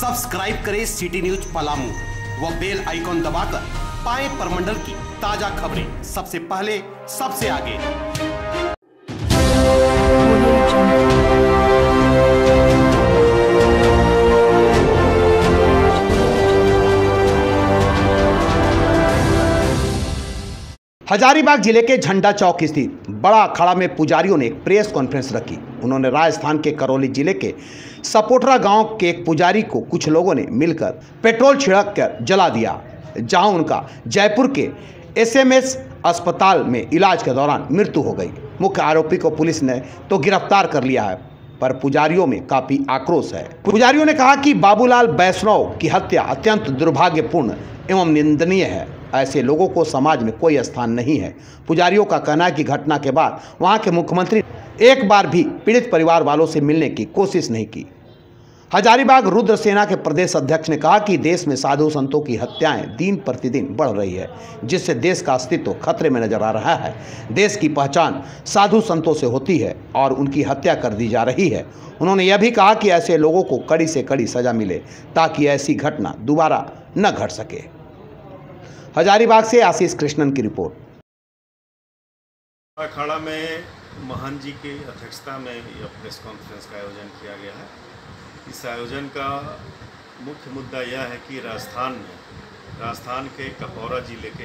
Subscribe करें city news Palamu व bell icon दबाकर पाएं परमंडल की ताजा खबरें सबसे पहले सबसे आगे। हजारीबाग जिले के झंडा चौक स्थित बड़ा अखाड़ा में पुजारियों ने एक प्रेस कॉन्फ्रेंस रखी। उन्होंने राजस्थान के करौली जिले के सपोटरा गांव के एक पुजारी को कुछ लोगों ने मिलकर पेट्रोल छिड़क कर जला दिया, जहां उनका जयपुर के एसएमएस अस्पताल में इलाज के दौरान मृत्यु हो गई। मुख्य आरोपी को पुलिस ने तो गिरफ्तार कर लिया है, पर पुजारियों में काफी आक्रोश है। पुजारियों ने कहा कि बाबूलाल वैष्णव की हत्या अत्यंत दुर्भाग्यपूर्ण एवं निंदनीय है। ऐसे लोगों को समाज में कोई स्थान नहीं है। पुजारियों का कहना है कि घटना के बाद वहां के मुख्यमंत्री एक बार भी पीड़ित परिवार वालों से मिलने की कोशिश नहीं की। हजारीबाग रुद्र सेना के प्रदेश अध्यक्ष ने कहा कि देश में साधु संतों की हत्याएं दिन प्रतिदिन बढ़ रही है, जिससे देश का अस्तित्व खतरे में नजर आ रहा है। देश की पहचान साधु संतों से होती है और उनकी हत्या कर दी जा रही है। उन्होंने यह भी कहा कि ऐसे लोगों को कड़ी से कड़ी सजा मिले ताकि ऐसी घटना दोबारा न घट सके। हजारीबाग से आशीष कृष्णन की रिपोर्ट। अखाड़ा में महान जी की अध्यक्षता में यह प्रेस कॉन्फ्रेंस का आयोजन किया गया है। इस आयोजन का मुख्य मुद्दा यह है कि राजस्थान के कपौरा जिले के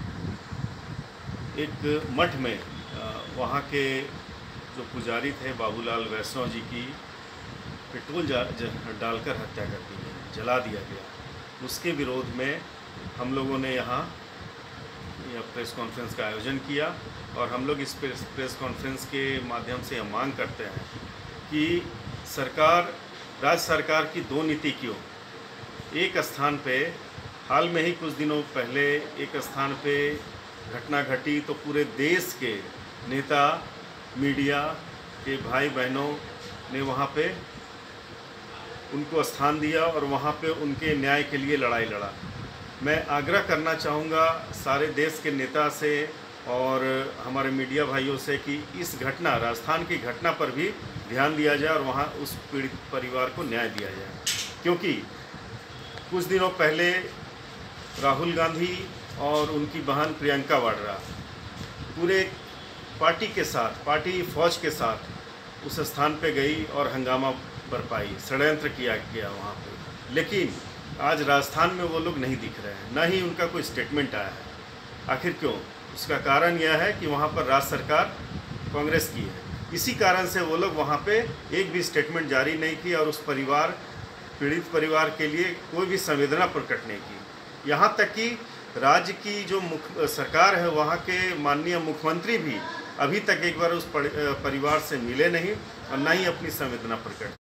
एक मठ में वहाँ के जो पुजारी थे बाबूलाल वैष्णव जी की पेट्रोल डालकर हत्या कर दी गई, जला दिया गया। उसके विरोध में हम लोगों ने यहाँ प्रेस कॉन्फ्रेंस का आयोजन किया और हम लोग इस प्रेस कॉन्फ्रेंस के माध्यम से यह मांग करते हैं कि राज्य सरकार की दो नीतियों, एक स्थान पे हाल में ही कुछ दिनों पहले एक स्थान पे घटना घटी तो पूरे देश के नेता, मीडिया के भाई बहनों ने वहाँ पे उनको स्थान दिया और वहाँ पे उनके न्याय के लिए लड़ाई लड़ा। मैं आग्रह करना चाहूँगा सारे देश के नेता से और हमारे मीडिया भाइयों से कि इस घटना, राजस्थान की घटना पर भी ध्यान दिया जाए और वहाँ उस पीड़ित परिवार को न्याय दिया जाए, क्योंकि कुछ दिनों पहले राहुल गांधी और उनकी बहन प्रियंका वाड्रा पूरे पार्टी फौज के साथ उस स्थान पे गई और हंगामा बरपाई, षड्यंत्र किया गया वहाँ पे। लेकिन आज राजस्थान में वो लोग नहीं दिख रहे हैं, न ही उनका कोई स्टेटमेंट आया है। आखिर क्यों? उसका कारण यह है कि वहाँ पर राज्य सरकार कांग्रेस की है। इसी कारण से वो लोग वहाँ पे एक भी स्टेटमेंट जारी नहीं की और उस पीड़ित परिवार के लिए कोई भी संवेदना प्रकट नहीं की। यहाँ तक कि राज्य की जो सरकार है, वहाँ के माननीय मुख्यमंत्री भी अभी तक एक बार उस परिवार से मिले नहीं और न ही अपनी संवेदना प्रकट